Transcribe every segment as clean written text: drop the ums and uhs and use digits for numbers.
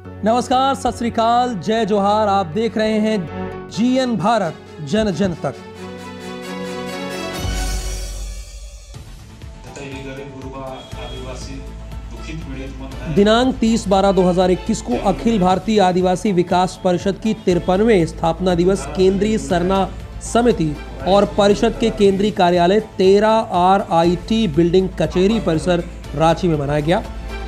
नमस्कार, सत श्री अकाल, जय जोहार। आप देख रहे हैं जीएन भारत, जन जन तक। दिनांक 30/12/2021 को अखिल भारतीय आदिवासी विकास परिषद की 53वें स्थापना दिवस केंद्रीय सरना समिति और परिषद के केंद्रीय कार्यालय 13 RIT बिल्डिंग कचेरी परिसर रांची में मनाया गया।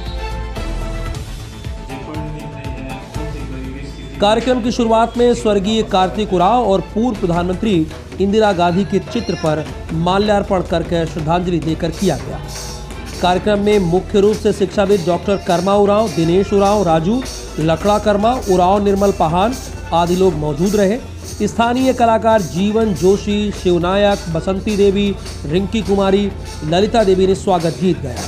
कार्यक्रम की शुरुआत में स्वर्गीय कार्तिक उरांव और पूर्व प्रधानमंत्री इंदिरा गांधी के चित्र पर माल्यार्पण करके श्रद्धांजलि देकर किया गया। कार्यक्रम में मुख्य रूप से शिक्षाविद डॉक्टर कर्मा उरांव, दिनेश उरांव, राजू लकड़ा कर्मा, उरांव निर्मल पाहान आदि लोग मौजूद रहे। स्थानीय कलाकार जीवन जोशी, शिवनायक, बसंती देवी, रिंकी कुमारी, ललिता देवी ने स्वागत गीत गाया।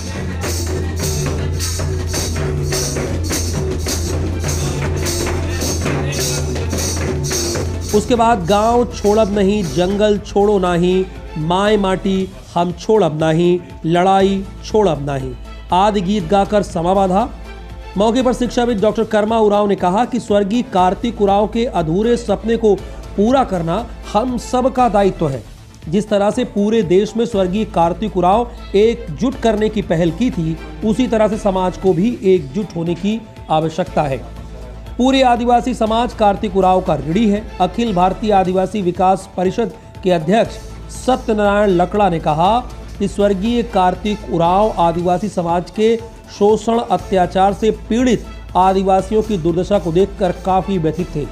उसके बाद गांव छोड़ब नहीं, जंगल छोड़ो नाही, माय माटी हम छोड़ब नहीं, लड़ाई छोड़ब नहीं आदि गीत गाकर समा बांधा। मौके पर शिक्षाविद डॉक्टर कर्मा उरांव ने कहा कि स्वर्गीय कार्तिक उरांव के अधूरे सपने को पूरा करना हम सबका दायित्व है। जिस तरह से पूरे देश में स्वर्गीय कार्तिक उरांव एकजुट करने की पहल की थी, उसी तरह से समाज को भी एकजुट होने की आवश्यकता है। पूरे आदिवासी समाज कार्तिक उरांव का ऋणी है। अखिल भारतीय आदिवासी विकास परिषद के अध्यक्ष सत्यनारायण लकड़ा ने कहा कि स्वर्गीय कार्तिक उरांव आदिवासी समाज के शोषण, अत्याचार से पीड़ित आदिवासियों की दुर्दशा को देखकर काफी व्यथित थे।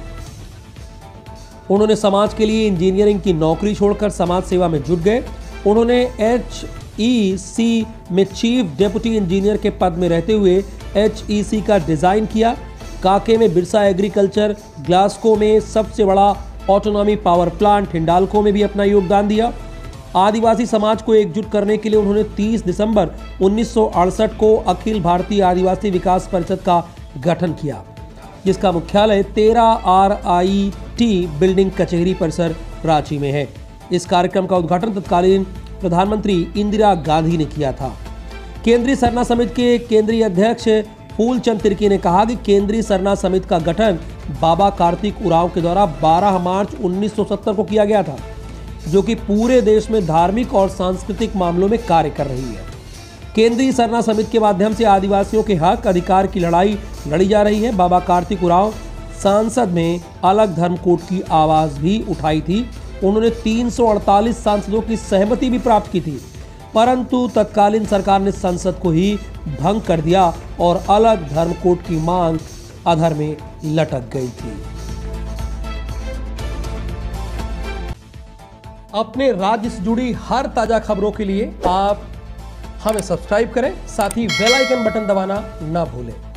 उन्होंने समाज के लिए इंजीनियरिंग की नौकरी छोड़कर समाज सेवा में जुट गए। उन्होंने HEC में चीफ डेप्यूटी इंजीनियर के पद में रहते हुए HEC का डिजाइन किया। काके में बिरसा एग्रीकल्चर, ग्लास्को में सबसे बड़ा ऑटोनॉमी पावर प्लांट, हिंडाल्को में भी अपना योगदान दिया। आदिवासी समाज को एकजुट करने के लिए उन्होंने 30 दिसंबर 1968 को अखिल भारतीय आदिवासी विकास परिषद का गठन किया, जिसका मुख्यालय 13 RIT बिल्डिंग कचेरी परिसर रांची में है। इस कार्यक्रम का उद्घाटन तत्कालीन प्रधानमंत्री इंदिरा गांधी ने किया था। केंद्रीय सरना समिति के केंद्रीय अध्यक्ष फूलचंद तिर्की ने कहा कि केंद्रीय सरना समिति का गठन बाबा कार्तिक उरांव के द्वारा 12 मार्च 1970 को किया गया था, जो कि पूरे देश में धार्मिक और सांस्कृतिक मामलों में कार्य कर रही है। केंद्रीय सरना समिति के माध्यम से आदिवासियों के हक अधिकार की लड़ाई लड़ी जा रही है। बाबा कार्तिक उरांव संसद में अलग धर्म कोड की आवाज भी उठाई थी। उन्होंने 348 सांसदों की सहमति भी प्राप्त की थी, परंतु तत्कालीन सरकार ने संसद को ही भंग कर दिया और अलग धर्म कोड की मांग अधर में लटक गई थी। अपने राज्य से जुड़ी हर ताजा खबरों के लिए आप हमें सब्सक्राइब करें, साथ ही बेल आइकन बटन दबाना ना भूलें।